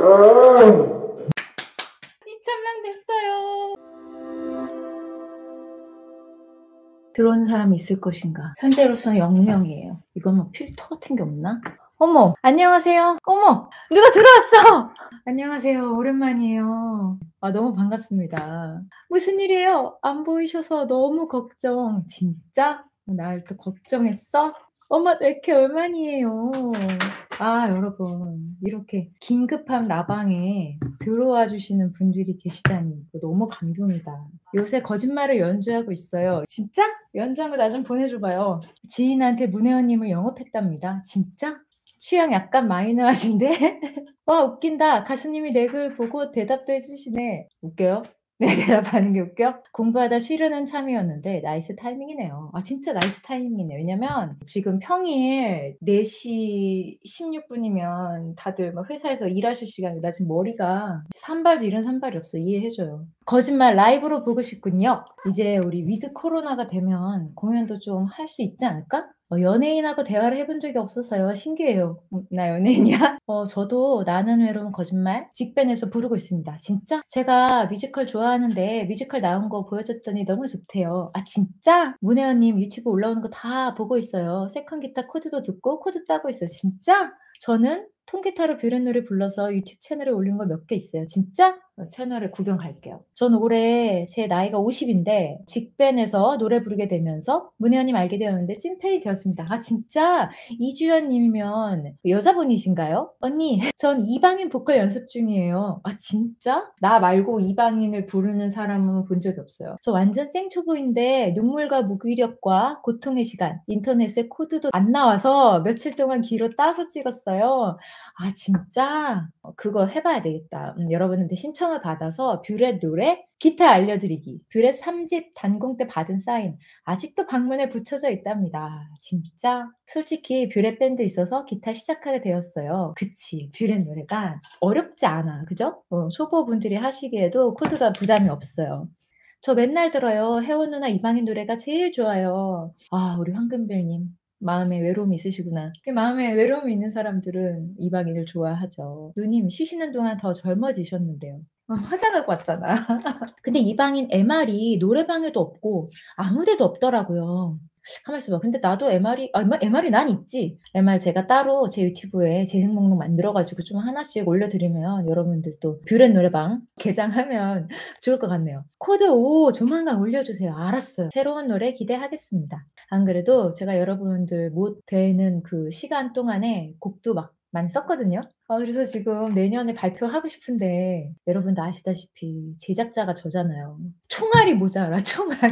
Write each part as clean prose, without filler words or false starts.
2,000명 됐어요. 들어오는 사람이 있을 것인가? 현재로서는 0명이에요. 이건 뭐 필터 같은 게 없나? 어머, 안녕하세요. 어머, 누가 들어왔어! 안녕하세요. 오랜만이에요. 아, 너무 반갑습니다. 무슨 일이에요? 안 보이셔서 너무 걱정. 진짜? 날 또 걱정했어? 엄마, 왜 이렇게 얼마니에요? 아, 여러분, 이렇게 긴급한 라방에 들어와 주시는 분들이 계시다니 너무 감동이다. 요새 거짓말을 연주하고 있어요. 진짜? 연주한 거 나 좀 보내줘봐요. 지인한테 문혜원님을 영업했답니다. 진짜? 취향 약간 마이너하신데? 와, 웃긴다. 가수님이 내 글 보고 대답도 해주시네. 웃겨요? 내 대답하는 게 웃겨? 공부하다 쉬려는 참이었는데 나이스 타이밍이네요. 아, 진짜 나이스 타이밍이네요. 왜냐면 지금 평일 4시 16분이면 다들 막 회사에서 일하실 시간이고 나 지금 머리가 산발도 이런 산발이 없어. 이해해줘요. 거짓말 라이브로 보고 싶군요. 이제 우리 위드 코로나가 되면 공연도 좀 할 수 있지 않을까? 연예인하고 대화를 해본 적이 없어서요. 신기해요. 나 연예인이야? 저도 나는 외로운 거짓말 직밴에서 부르고 있습니다. 진짜? 제가 뮤지컬 좋아하는데 뮤지컬 나온 거 보여줬더니 너무 좋대요. 아, 진짜? 문혜원님 유튜브 올라오는 거 다 보고 있어요. 세컨 기타 코드도 듣고 코드 따고 있어요. 진짜? 저는 통기타로 뷰렛 노래 불러서 유튜브 채널에 올린 거 몇 개 있어요. 진짜? 채널에 구경 갈게요. 전 올해 제 나이가 50인데 직밴에서 노래 부르게 되면서 문혜원님 알게 되었는데 찐팬이 되었습니다. 아, 진짜? 이주연님이면 여자분이신가요? 언니, 전 이방인 보컬 연습 중이에요. 아, 진짜? 나 말고 이방인을 부르는 사람은 본 적이 없어요. 저 완전 생초보인데 눈물과 무기력과 고통의 시간, 인터넷에 코드도 안 나와서 며칠 동안 귀로 따서 찍었어요. 아, 진짜? 그거 해봐야 되겠다. 여러분한테 신청을 받아서 뷰렛 노래, 기타 알려드리기, 뷰렛 3집 단공 때 받은 사인 아직도 방문에 붙여져 있답니다. 진짜? 솔직히 뷰렛 밴드 있어서 기타 시작하게 되었어요. 그치, 뷰렛 노래가 어렵지 않아. 그죠? 초보분들이 하시기에도 코드가 부담이 없어요. 저 맨날 들어요. 혜원 누나 이방인 노래가 제일 좋아요. 아, 우리 황금별님. 마음에 외로움이 있으시구나. 마음에 외로움이 있는 사람들은 이방인을 좋아하죠. 누님, 쉬시는 동안 더 젊어지셨는데요. 화장하고 왔잖아. 근데 이방인 MR이 노래방에도 없고 아무 데도 없더라고요. 가만 있어봐. 근데 나도 MR이 난 있지. MR 제가 따로 제 유튜브에 재생 목록 만들어가지고 좀 하나씩 올려드리면 여러분들도 뷰렛 노래방 개장하면 좋을 것 같네요. 코드 5 조만간 올려주세요. 알았어요. 새로운 노래 기대하겠습니다. 안 그래도 제가 여러분들 못 뵈는 그 시간 동안에 곡도 막 많이 썼거든요. 그래서 지금 내년에 발표하고 싶은데 여러분도 아시다시피 제작자가 저잖아요. 총알이 모자라, 총알이.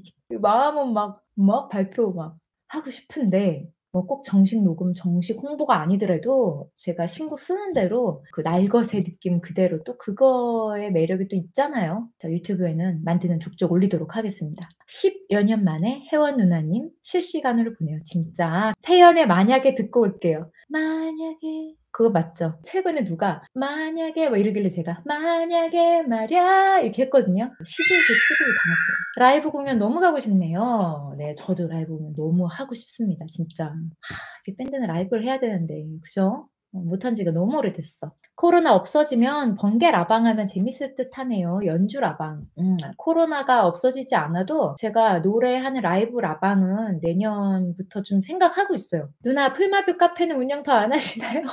마음은 막 발표 막 하고 싶은데 꼭 정식 녹음, 정식 홍보가 아니더라도 제가 신곡 쓰는 대로 그 날것의 느낌 그대로 또 그거의 매력이 또 있잖아요. 자, 유튜브에는 만드는 족족 올리도록 하겠습니다. 10여 년 만에 혜원 누나님 실시간으로 보내요. 진짜 태연의 만약에 듣고 올게요. 만약에 그거 맞죠? 최근에 누가 만약에 뭐 이러길래 제가 만약에 말야 이렇게 했거든요. 시조새 취급을 당했어요. 라이브 공연 너무 가고 싶네요. 네, 저도 라이브 공연 너무 하고 싶습니다. 진짜. 이 밴드는 라이브를 해야 되는데 그죠? 못한 지가 너무 오래됐어. 코로나 없어지면 번개 라방 하면 재밌을 듯 하네요. 연주 라방. 코로나가 없어지지 않아도 제가 노래하는 라이브 라방은 내년부터 좀 생각하고 있어요. 누나 풀마뷰 카페는 운영 더 안 하시나요?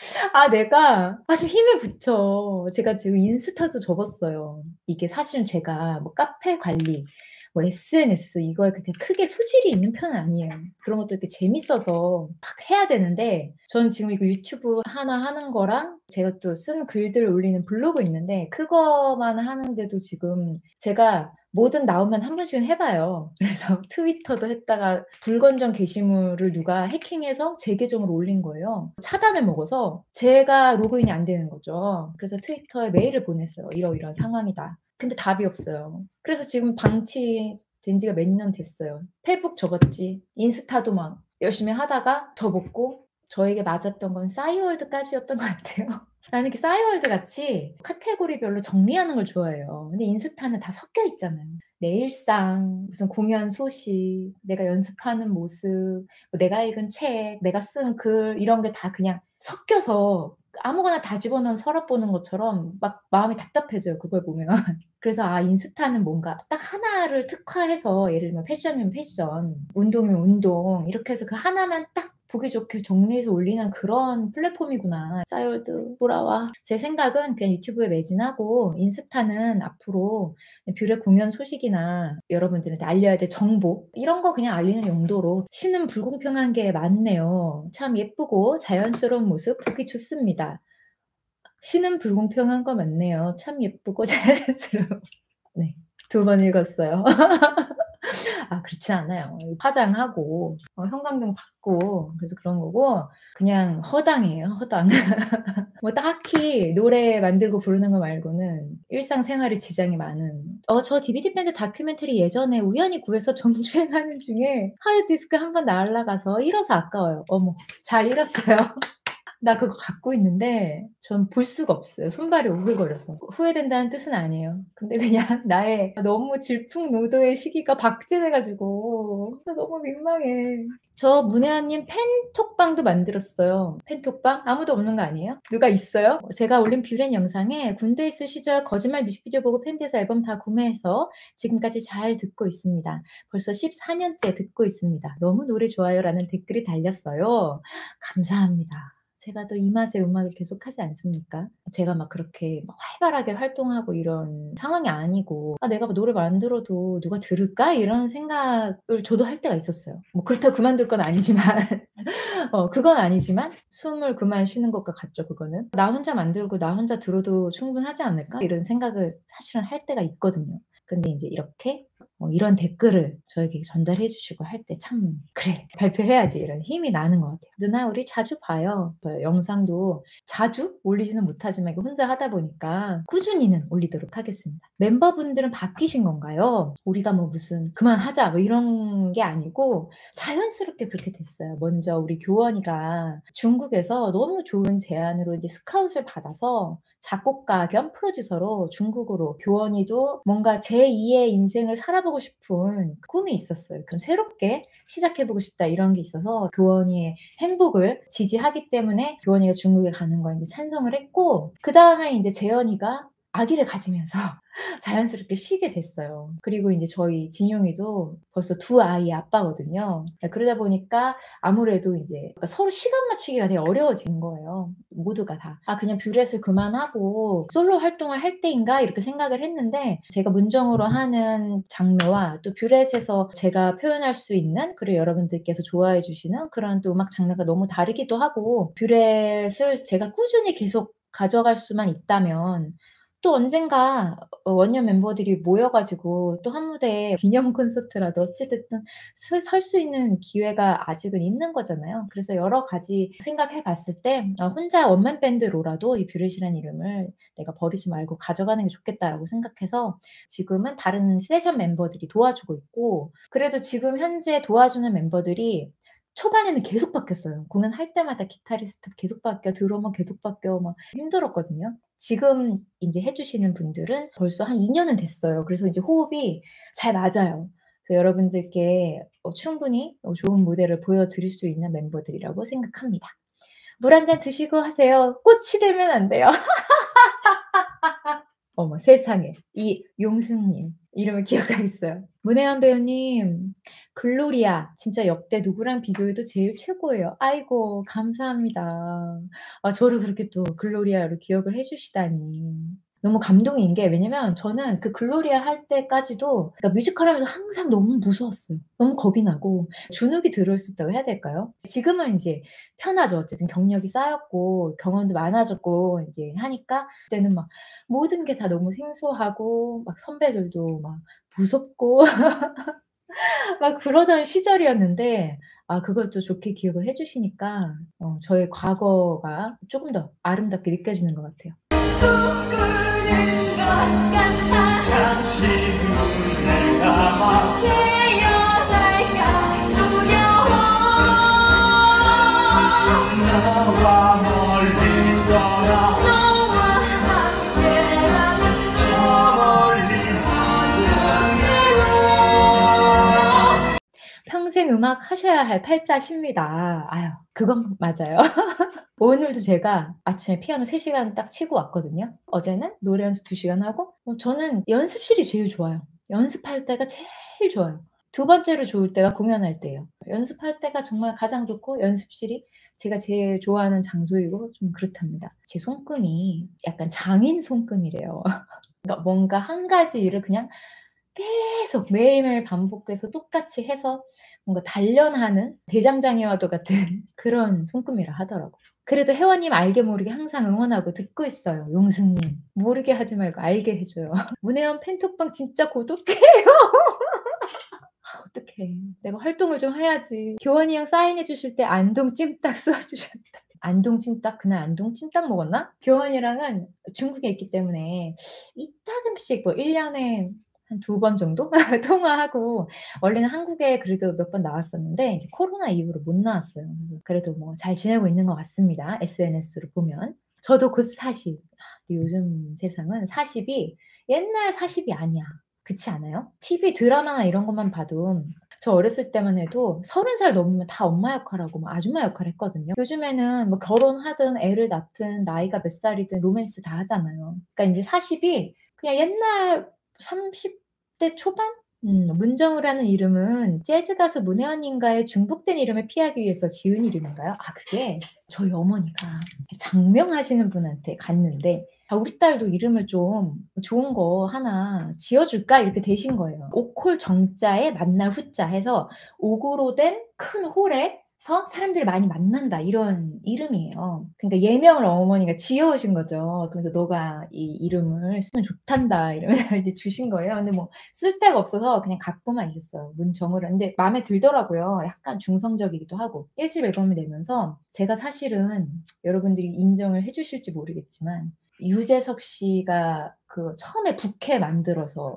좀 힘을 붙여. 제가 지금 인스타도 접었어요. 이게 사실은 제가 뭐 카페 관리, 뭐 SNS 이거에 그렇게 크게 소질이 있는 편은 아니에요. 그런 것도 이렇게 재밌어서 막 해야 되는데 저는 지금 이거 유튜브 하나 하는 거랑 제가 또 쓴 글들을 올리는 블로그 있는데 그거만 하는데도 지금 제가 뭐든 나오면 한 번씩은 해봐요. 그래서 트위터도 했다가 불건전 게시물을 누가 해킹해서 제 계정으로 올린 거예요. 차단을 먹어서 제가 로그인이 안 되는 거죠. 그래서 트위터에 메일을 보냈어요. 이러이러한 상황이다. 근데 답이 없어요. 그래서 지금 방치된 지가 몇 년 됐어요. 페북 접었지. 인스타도 막 열심히 하다가 접었고 저에게 맞았던 건 싸이월드까지였던 것 같아요. 나는 이렇게 싸이월드 같이 카테고리별로 정리하는 걸 좋아해요. 근데 인스타는 다 섞여 있잖아요. 내 일상, 무슨 공연 소식, 내가 연습하는 모습, 뭐 내가 읽은 책, 내가 쓴 글 이런 게 다 그냥 섞여서 아무거나 다 집어넣은 서랍 보는 것처럼 막 마음이 답답해져요, 그걸 보면. 그래서 인스타는 뭔가 딱 하나를 특화해서 예를 들면 패션이면 패션, 운동이면 운동 이렇게 해서 그 하나만 딱 보기 좋게 정리해서 올리는 그런 플랫폼이구나. 싸이월드 돌아와. 제 생각은 그냥 유튜브에 매진하고 인스타는 앞으로 뷰레 공연 소식이나 여러분들한테 알려야 될 정보 이런 거 그냥 알리는 용도로 신은 불공평한 게 많네요. 참 예쁘고 자연스러운 모습 보기 좋습니다. 신은 불공평한 거 맞네요. 참 예쁘고 자연스러운. 네. 2번 읽었어요. 그렇지 않아요. 화장하고 형광등 받고 그래서 그런 거고 그냥 허당이에요, 허당. 뭐 딱히 노래 만들고 부르는 거 말고는 일상생활에 지장이 많은. 저 DVD 밴드 다큐멘터리 예전에 우연히 구해서 정주행하는 중에 하드디스크 한 번 날아가서 잃어서 아까워요. 어머, 잘 잃었어요. 나 그거 갖고 있는데 전 볼 수가 없어요. 손발이 오글거려서. 후회된다는 뜻은 아니에요. 근데 그냥 나의 너무 질풍노도의 시기가 박제돼 가지고 너무 민망해. 저 문혜원님 팬톡방도 만들었어요. 팬톡방? 아무도 없는 거 아니에요? 누가 있어요? 제가 올린 뷰렌 영상에 군대 있을 시절 거짓말 뮤직비디오 보고 팬돼서 앨범 다 구매해서 지금까지 잘 듣고 있습니다. 벌써 14년째 듣고 있습니다. 너무 노래 좋아요라는 댓글이 달렸어요. 감사합니다. 제가 또 이 맛의 음악을 계속하지 않습니까? 제가 막 그렇게 막 활발하게 활동하고 이런 상황이 아니고 '내가 뭐 노래 만들어도 누가 들을까?' 이런 생각을 저도 할 때가 있었어요. 뭐 그렇다고 그만둘 건 아니지만 그건 아니지만 숨을 그만 쉬는 것과 같죠, 그거는. '나 혼자 만들고 나 혼자 들어도 충분하지 않을까?' 이런 생각을 사실은 할 때가 있거든요. 근데 인제 이렇게 이런 댓글을 저에게 전달해 주시고 할 때 참 '그래 발표해야지.' 이런 힘이 나는 것 같아요. 누나 우리 자주 봐요. 영상도 자주 올리지는 못하지만 이거 혼자 하다 보니까 꾸준히는 올리도록 하겠습니다. 멤버분들은 바뀌신 건가요? 우리가 뭐 무슨 '그만하자.' 뭐 이런 게 아니고 자연스럽게 그렇게 됐어요. 먼저 우리 교원이가 중국에서 너무 좋은 제안으로 이제 스카웃을 받아서 작곡가 겸 프로듀서로 중국으로 교원이도 뭔가 제2의 인생을 살아보고 싶은 꿈이 있었어요. 그럼 '새롭게 시작해 보고 싶다.' 이런 게 있어서 교원이의 행복을 지지하기 때문에 교원이가 중국에 가는 거에 인제 찬성을 했고 그다음에 인제 재현이가 아기를 가지면서 자연스럽게 쉬게 됐어요. 그리고 인제 저희 진용이도 벌써 2 아이의 아빠거든요. 그러다 보니까 아무래도 인제 서로 시간 맞추기가 되게 어려워진 거예요, 모두가 다. '그냥 뷰렛을 그만하고 솔로 활동을 할 때인가?' 이렇게 생각을 했는데 제가 문정으로 하는 장르와 또 뷰렛에서 제가 표현할 수 있는 그리고 여러분들께서 좋아해 주시는 그런 또 음악 장르가 너무 다르기도 하고 뷰렛을 제가 꾸준히 계속 가져갈 수만 있다면 또 언젠가 원년 멤버들이 모여 가지고 또 한 무대에 기념 콘서트라도 어찌 됐든 설 수 있는 기회가 아직은 있는 거잖아요. 그래서 여러 가지 생각해 봤을 때 혼자 원맨 밴드로라도 이 뷰렛이라는 이름을 '내가 버리지 말고 가져가는 게 좋겠다.'라고 생각해서 지금은 다른 세션 멤버들이 도와주고 있고 그래도 지금 현재 도와주는 멤버들이 초반에는 계속 바뀌었어요. 공연할 때마다 기타리스트 계속 바뀌어 드러머 계속 바뀌어 막 힘들었거든요. 지금 인제 해 주시는 분들은 벌써 한 2 년은 됐어요. 그래서 이제 호흡이 잘 맞아요. 그래서 여러분들께 충분히 좋은 무대를 보여 드릴 수 있는 멤버들이라고 생각합니다. 물 한 잔 드시고 하세요. 꽃이 들면 안 돼요. 어머 세상에. 이용승님 이름을 기억하겠어요. 문혜원 배우님 글로리아 진짜 역대 누구랑 비교해도 제일 최고예요. 아이고 감사합니다. 저를 그렇게 또 글로리아로 기억을 해 주시다니. 너무 감동인 게 왜냐면 저는 그 글로리아 할 때까지도 그러니까 뮤지컬 하면서 항상 너무 무서웠어요. 너무 겁이 나고 주눅이 들어 있었다고 해야 될까요? 지금은 인제 편하죠. 어쨌든 경력이 쌓였고 경험도 많아졌고 인제 하니까 그때는 막 모든 게 다 너무 생소하고 막 선배들도 막 무섭고 막 그러던 시절이었는데 그걸 또 좋게 기억을 해 주시니까 저의 과거가 쪼금 더 아름답게 느껴지는 것 같아요. 꿈꾸는 것 같아 잠시 눈을 감아 깨어날까 두려워 나와 멀리 떠나 너와 함께라면 저 멀리 인생 음악 하셔야 할 팔자십니다. 아유 그건 맞아요. 오늘도 제가 아침에 피아노 3 시간 딱 치고 왔거든요. 어제는 노래 연습 2 시간 하고 저는 연습실이 제일 좋아요. 연습할 때가 제일 좋아요. 두 번째로 좋을 때가 공연할 때예요. 연습할 때가 정말 가장 좋고 연습실이 제가 제일 좋아하는 장소이고 좀 그렇답니다. 제 손금이 약간 장인 손금이래요. 그러니까 뭔가 한 가지 일을 그냥 계속 매일매일 반복해서 똑같이 해서 뭔가 단련하는 대장장이와도 같은 그런 손금이라 하더라고요. 그래도 회원님 알게 모르게 항상 응원하고 듣고 있어요. 용승님 모르게 하지 말고 알게 해 줘요. 문혜원 팬톡방 진짜 고독해요. 어떡해. 내가 활동을 좀 해야지. 교원이 형 사인해 주실 때 안동 찜닭 써 주셨다. 안동 찜닭 그날 안동 찜닭 먹었나? 교원이랑은 중국에 있기 때문에 이따금씩 뭐 1 년에 한 2번 정도 통화하고 원래는 한국에 그래도 몇 번 나왔었는데 이제 코로나 이후로 못 나왔어요. 그래도 뭐 잘 지내고 있는 것 같습니다, SNS로 보면. 저도 곧 40. 근데 요즘 세상은 40이 옛날 40이 아니야. 그렇지 않아요? TV 드라마나 이런 것만 봐도 저 어렸을 때만 해도 30살 넘으면 다 엄마 역할하고 막 아줌마 역할 했거든요. 요즘에는 뭐 결혼하든 애를 낳든 나이가 몇 살이든 로맨스 다 하잖아요. 그러니까 인제 40이 그냥 옛날 30대 초반? 문정우라는 이름은 재즈 가수 문혜원 님과의 중복된 이름을 피하기 위해서 지은 이름인가요? 아 그게 저희 어머니가 장명하시는 분한테 갔는데 "우리 딸도 이름을 좀 좋은 거 하나 지어 줄까?" 이렇게 되신 거예요. 옥홀 정자에 만날 후자 해서 옥으로 된 큰 홀에서 사람들을 많이 만난다 이런 이름이에요. 그러니까 예명을 어머니가 지어 오신 거죠. 그래서 "너가 이 이름을 쓰면 좋단다." 이러면서 이제 주신 거예요. 근데 뭐 쓸 데가 없어서 그냥 갖고만 있었어요. 문정우라 근데 마음에 들더라고요. 약간 중성적이기도 하고. 1집 앨범을 내면서 제가 사실은 여러분들이 인정을 해 주실지 모르겠지만 유재석 씨가 그 처음에 부캐 만들어서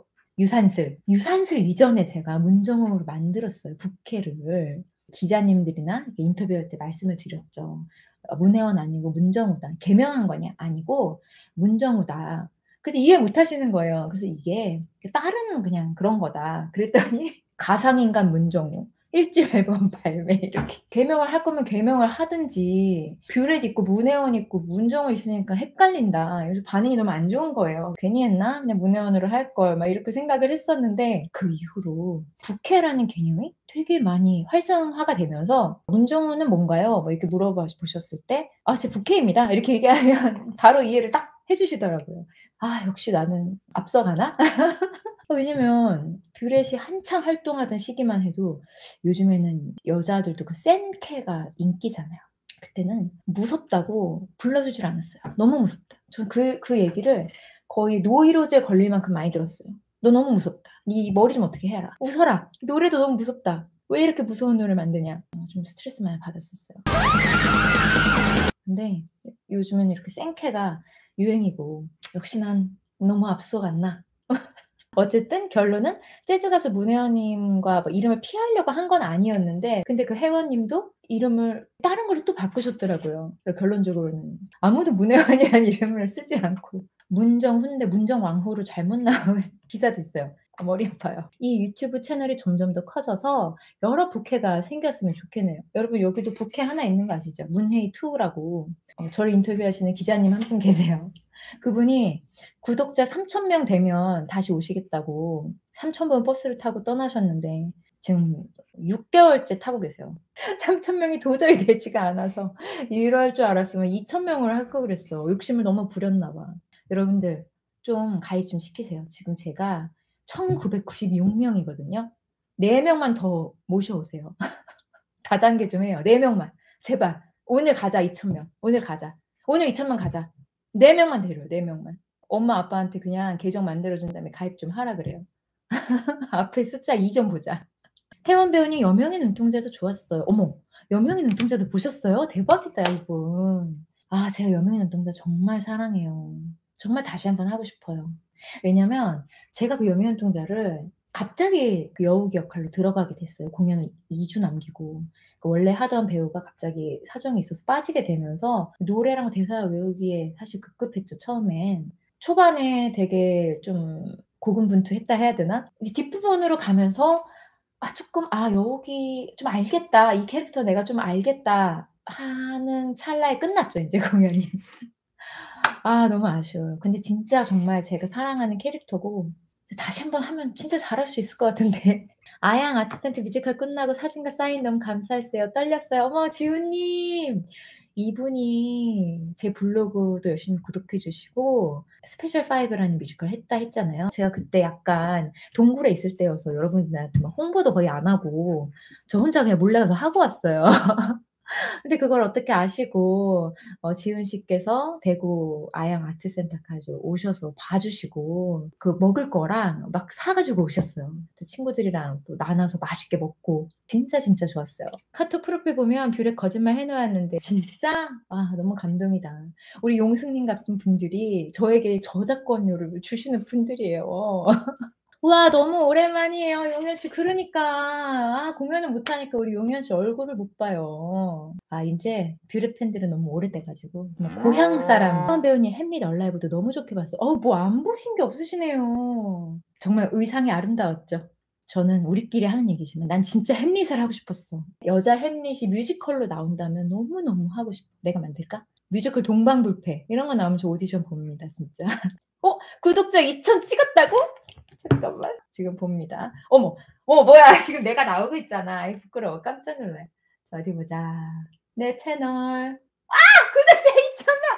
유산슬 이전에 제가 문정음으로 만들었어요, 부캐를. 기자님들이나 이렇게 인터뷰할 때 말씀을 드렸죠. 문혜원 아니고 문정우다. 개명한 거냐? 아니고 문정우다. 근데 이해 못 하시는 거예요. 그래서 이게 따르는 그냥 그런 거다. 그랬더니 가상인간 문정우 1집 앨범 발매 이렇게. 개명을 할 거면 개명을 하든지 뷰렛 있고 문혜원 있고 문정우 있으니까 헷갈린다. 그래서 반응이 너무 안 좋은 거예요. '괜히 했나? 그냥 문혜원으로 할걸.' 막 이렇게 생각을 했었는데 그 이후로 부캐라는 개념이 되게 많이 활성화가 되면서 "문정우는 뭔가요?" 뭐 이렇게 물어봐 보셨을 때 "아 제 부캐입니다." 이렇게 얘기하면 바로 이해를 딱 해 주시더라고요. '아 역시 나는 앞서가나?' 왜냐면 뷰렛이 한창 활동하던 시기만 해도 요즘에는 여자들도 그 센 캐가 인기잖아요. 그때는 무섭다고 불러주질 않았어요. "너무 무섭다." 전 그 얘기를 거의 노이로제 걸릴 만큼 많이 들었어요. "너 너무 무섭다. 네 머리 좀 어떻게 해라. 웃어라. 노래도 너무 무섭다. 왜 이렇게 무서운 노래를 만드냐." 좀 스트레스 많이 받았었어요. 근데 요즘에는 이렇게 센 캐가 유행이고 '역시 난 너무 앞서갔나?' 어쨌든 결론은 재즈 가수 문혜원 님과 뭐 이름을 피하려고 한 건 아니었는데 근데 그 회원 님도 이름을 다른 걸로 또 바꾸셨더라고요. 그래서 결론적으로는 아무도 문혜원이라는 이름을 쓰지 않고 문정훈인데 문정왕후로 잘못 나온 기사도 있어요. 머리 아파요. 이 유튜브 채널이 점점 더 커져서 여러 부캐가 생겼으면 좋겠네요. 여러분 여기도 부캐 하나 있는 거 아시죠? 문혜희2 라고 저를 인터뷰하시는 기자님 한 분 계세요. 그분이 구독자 3,000명 되면 다시 오시겠다고 3,000번 버스를 타고 떠나셨는데 지금 6개월째 타고 계세요. 3,000 명이 도저히 되지가 않아서 이럴 줄 알았으면 2,000 명을 할 걸 그랬어. 욕심을 너무 부렸나 봐. 여러분들 좀 가입 좀 시키세요. 지금 제가 1,996 명이거든요. 4 명만 더 모셔오세요. 다단계 좀 해요. 4 명만. 제발. 오늘 가자 2,000 명. 오늘 가자. 오늘 2,000명 가자. 4 명만 데려요, 4 명만. 엄마 아빠한테 그냥 계정 만들어 준 다음에 가입 좀 하라 그래요. 앞에 숫자 2 좀 보자. 혜원 배우님 여명의 눈동자도 좋았어요. 어머 여명의 눈동자도 보셨어요? 대박이다 이분. 아 제가 여명의 눈동자 정말 사랑해요. 정말 다시 한번 하고 싶어요. 왜냐면 제가 그 여명의 눈동자를 갑자기 그 여우기 역할로 들어가게 됐어요. 공연을 2주 남기고. 그 원래 하던 배우가 갑자기 사정이 있어서 빠지게 되면서 노래랑 대사 외우기에 사실 급급했죠 처음엔. 초반에 되게 좀 고군분투했다 해야 되나? 이제 뒷부분으로 가면서 쪼끔 '아 여기 좀 알겠다. 이 캐릭터 내가 좀 알겠다.' 하는 찰나에 끝났죠 인제 공연이. 너무 아쉬워요. 근데 진짜 정말 제가 사랑하는 캐릭터고 다시 한번 하면 진짜 잘할 수 있을 것 같은데. 아양 아트센터 뮤지컬 끝나고 사진과 사인 너무 감사했어요. 떨렸어요. 어머 지훈님. 이분이 제 블로그도 열심히 구독해 주시고 스페셜 5 라는 뮤지컬 했다 했잖아요. 제가 그때 약간 동굴에 있을 때여서 여러분들한테 막 홍보도 거의 안 하고 저 혼자 그냥 몰래 가서 하고 왔어요. 근데 그걸 어떻게 아시고 지훈 씨께서 대구 아양 아트센터까지 오셔서 봐 주시고 그 먹을 거랑 막 사 가지고 오셨어요. 그 친구들이랑 또 나눠서 맛있게 먹고 진짜, 진짜 좋았어요. 카톡 프로필 보면 뷰렉 거짓말 해 놓았는데 진짜 너무 감동이다. 우리 용승님 같은 분들이 저에게 저작권료를 주시는 분들이에요. 와 너무 오랜만이에요 용현 씨. 그러니까 공연을 못 하니까 우리 용현 씨 얼굴을 못 봐요. 인제 뷰레 팬들은 너무 오래돼 가지고 정말 고향 사람 서은 배우님 햄릿 얼라이브도 너무 좋게 봤어요. 뭐 안 보신 게 없으시네요. 정말 의상이 아름다웠죠. 저는 우리끼리 하는 얘기지만 난 진짜 햄릿을 하고 싶었어. 여자 햄릿이 뮤지컬로 나온다면 너무너무 하고 싶어. 내가 만들까? 뮤지컬 동방불패 이런 거 나오면 저 오디션 봅니다 진짜. 구독자 2,000 찍었다고? 잠깐만. 지금 봅니다. 어머, 뭐야 지금 내가 나오고 있잖아. 아이 부끄러워. 깜짝 놀래. 자 어디 보자. 내 채널. 구독자 2,000 명.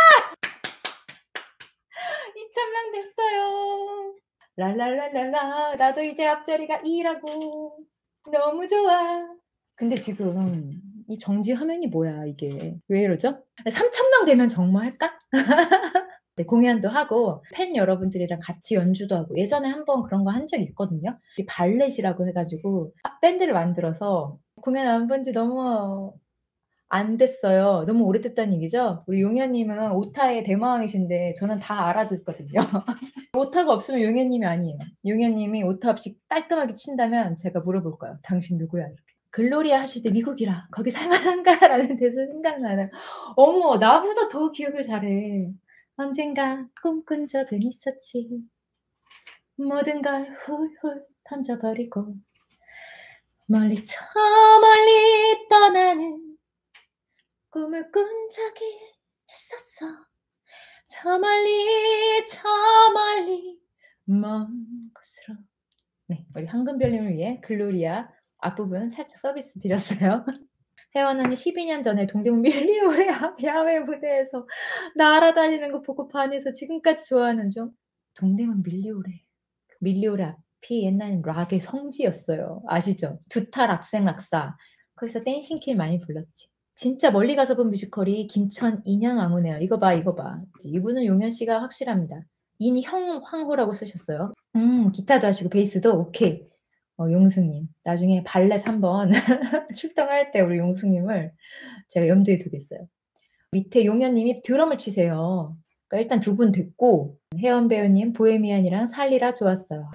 2,000명 됐어요. 랄랄랄랄라. 나도 이제 앞자리가 2 라고. 너무 좋아. 근데 지금 이 정지 화면이 뭐야 이게. 왜 이러죠? 3,000명 되면 정모 할까? 네 공연도 하고 팬 여러분들이랑 같이 연주도 하고 예전에 한번 그런 거 한 적이 있거든요. 이 발렛이라고 해 가지고 밴드를 만들어서 공연 안 본지 너무 안 됐어요. 너무 오래됐다는 얘기죠? 우리 용현 님은 오타의 대마왕이신데 저는 다 알아듣거든요. 오타가 없으면 용현 님이 아니에요. 용현 님이 오타 없이 깔끔하게 친다면 제가 물어볼 거예요. "당신 누구야?" 이렇게. 글로리아 하실 때 "미국이라. 거기 살 만한가?"라는 대사 생각나요. 어머 나보다 더 기억을 잘해. 언젠가 꿈꾼 적은 있었지. 모든 걸 훌훌 던져 버리고 멀리 저 멀리 떠나는 꿈을 꾼 적이 있었어. 저 멀리 저 멀리 먼 곳으로. 네. 우리 황금별님을 위해 글로리아 앞부분 살짝 서비스 드렸어요. 혜원 언니 12년 전에 동대문 밀리오레 앞 야외 무대에서 날아다니는 거 보고 반해서 지금까지 좋아하는 중. 동대문 밀리오레. 밀리오레 앞이 옛날엔 락의 성지였어요. 아시죠? 두타 락생락사. 거기서 댄싱킬 많이 불렀지. 진짜 멀리 가서 본 뮤지컬이 김천 인양왕후네요. 이거 봐, 이거 봐. 이분은 용현 씨가 확실합니다. 인형황후라고 쓰셨어요. 기타도 하시고 베이스도 오케이. 용승님. 나중에 발렛 한번 출동할 때 우리 용승님을 제가 염두에 두겠어요. 밑에 용현 님이 드럼을 치세요. 그러니까 일단 두 분 됐고 혜원 배우님 보헤미안이랑 살리라 좋았어요.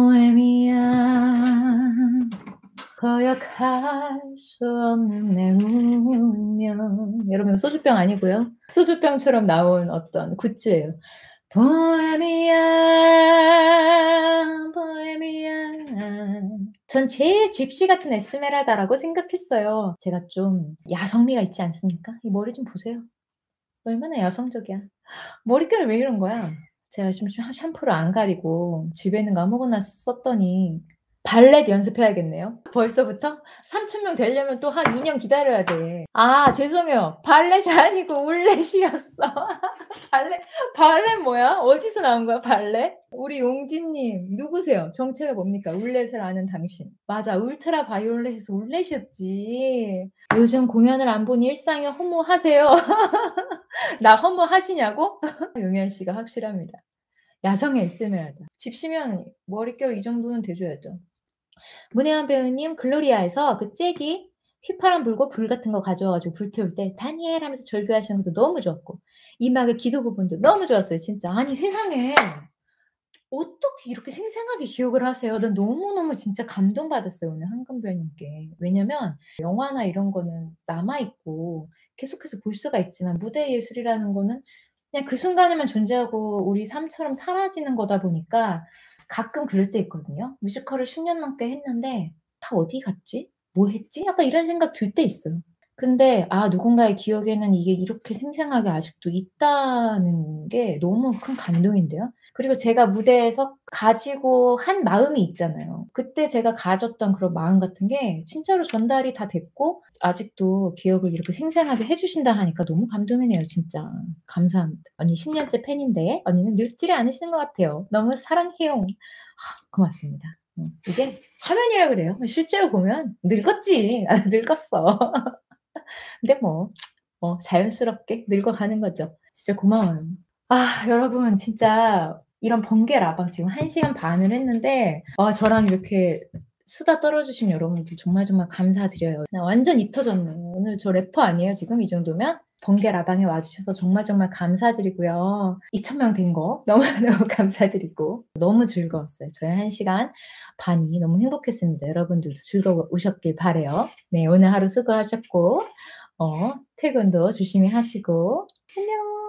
보헤미안 거역할 수 없는 내 운명. 여러분 소주병 아니고요. 소주병처럼 나온 어떤 굿즈예요. 보헤미안 보헤미안. 전 제일 집시 같은 에스메랄다라고 생각했어요. 제가 좀 야성미가 있지 않습니까? 이 머리 좀 보세요. 얼마나 야성적이야. 머릿결 왜 이런 거야? 제가 지금 샴푸를 안 가리고 집에 있는 거 아무거나 썼더니 발렛 연습해야겠네요. 벌써부터 3,000명 되려면 또 한 2년 기다려야 돼. 죄송해요. 발렛이 아니고 울렛이었어. 발렛 뭐야? 어디서 나온 거야 발렛? 우리 용진 님 누구세요? 정체가 뭡니까? 울렛을 아는 당신. 맞아. 울트라 바이올렛에서 울렛이었지. 요즘 공연을 안 보니 일상에 허무하세요? 나 허무하시냐고? 용현 씨가 확실합니다. 야성의 에스메랄다. 집시면 머릿결 이 정도는 돼 줘야죠. 문혜원 배우님 글로리아에서 그 잭이 휘파람 불고 불 같은 거 가져와 가지고 불 태울 때 다니엘 하면서 절규하시는 것도 너무 좋았고 이막의 기도 부분도 너무 좋았어요 진짜. 아니 세상에 어떻게 이렇게 생생하게 기억을 하세요? 난 너무너무 진짜 감동받았어요 오늘 황금별님께. 왜냐면 영화나 이런 거는 남아 있고 계속해서 볼 수가 있지만 무대 예술이라는 거는 그냥 그 순간에만 존재하고 우리 삶처럼 사라지는 거다 보니까 가끔 그럴 때 있거든요. 뮤지컬을 10년 넘게 했는데 다 어디 갔지? 뭐 했지?' 약간 이런 생각 들 때 있어요. 근데 누군가의 기억에는 이게 이렇게 생생하게 아직도 있다는 게 너무 큰 감동인데요. 그리고 제가 무대에서 가지고 한 마음이 있잖아요. 그때 제가 가졌던 그런 마음 같은 게 진짜로 전달이 다 됐고 아직도 기억을 이렇게 생생하게 해 주신다 하니까 너무 감동이네요 진짜. 감사합니다. 언니 10 년째 팬인데 언니는 늙지를 않으시는 것 같아요. 너무 사랑해요. 고맙습니다. 이게 화면이라 그래요. 실제로 보면 늙었지. 나는 늙었어. 근데 자연스럽게 늙어가는 거죠. 진짜 고마워요. 여러분 진짜 이런 번개 라방 지금 1 시간 반을 했는데 저랑 이렇게 수다 떨어 주신 여러분들 정말, 정말 감사드려요. 나 완전 입 터졌네요. 오늘 저 래퍼 아니에요 지금 이 정도면? 번개 라방에 와 주셔서 정말, 정말 감사드리고요. 2,000명 된 거 너무너무 감사드리고 너무 즐거웠어요. 저의 1 시간 반이 너무 행복했습니다. 여러분들도 즐거우셨길 바라요. 네 오늘 하루 수고하셨고 퇴근도 조심히 하시고 안녕.